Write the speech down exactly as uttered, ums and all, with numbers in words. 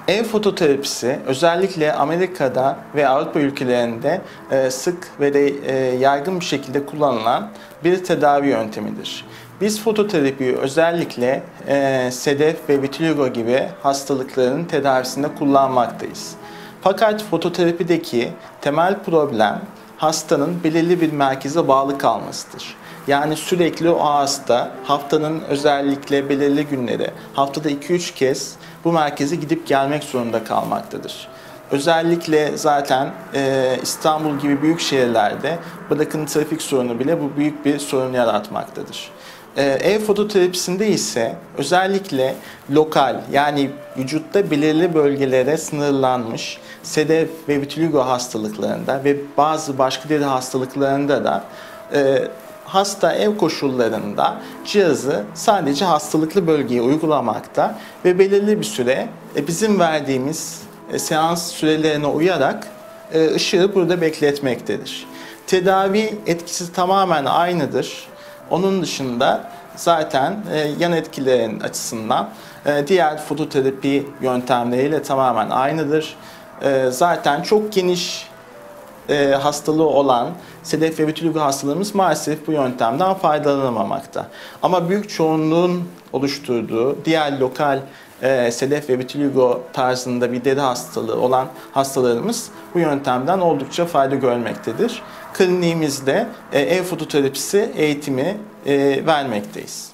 Ev fototerapisi özellikle Amerika'da ve Avrupa ülkelerinde e, sık ve de e, yaygın bir şekilde kullanılan bir tedavi yöntemidir. Biz fototerapiyi özellikle e, sedef ve vitiligo gibi hastalıkların tedavisinde kullanmaktayız. Fakat fototerapideki temel problem hastanın belirli bir merkeze bağlı kalmasıdır. Yani sürekli o hasta haftanın özellikle belirli günleri haftada iki üç kez bu merkeze gidip gelmek zorunda kalmaktadır. Özellikle zaten e, İstanbul gibi büyük şehirlerde bırakın trafik sorunu bile bu büyük bir sorun yaratmaktadır. E, ev fototerapisinde ise özellikle lokal yani vücutta belirli bölgelere sınırlanmış sedef ve vitiligo hastalıklarında ve bazı başka deri hastalıklarında da e, hasta ev koşullarında cihazı sadece hastalıklı bölgeye uygulamakta ve belirli bir süre bizim verdiğimiz seans sürelerine uyarak ışığı burada bekletmektedir. Tedavi etkisi tamamen aynıdır. Onun dışında zaten yan etkilerin açısından diğer fototerapi yöntemleriyle tamamen aynıdır. Zaten çok geniş E, hastalığı olan sedef ve vitiligo hastalarımız maalesef bu yöntemden faydalanamamakta. Ama büyük çoğunluğun oluşturduğu diğer lokal e, sedef ve vitiligo tarzında bir deri hastalığı olan hastalarımız bu yöntemden oldukça fayda görmektedir. Kliniğimizde e, ev fototerapisi eğitimi e, vermekteyiz.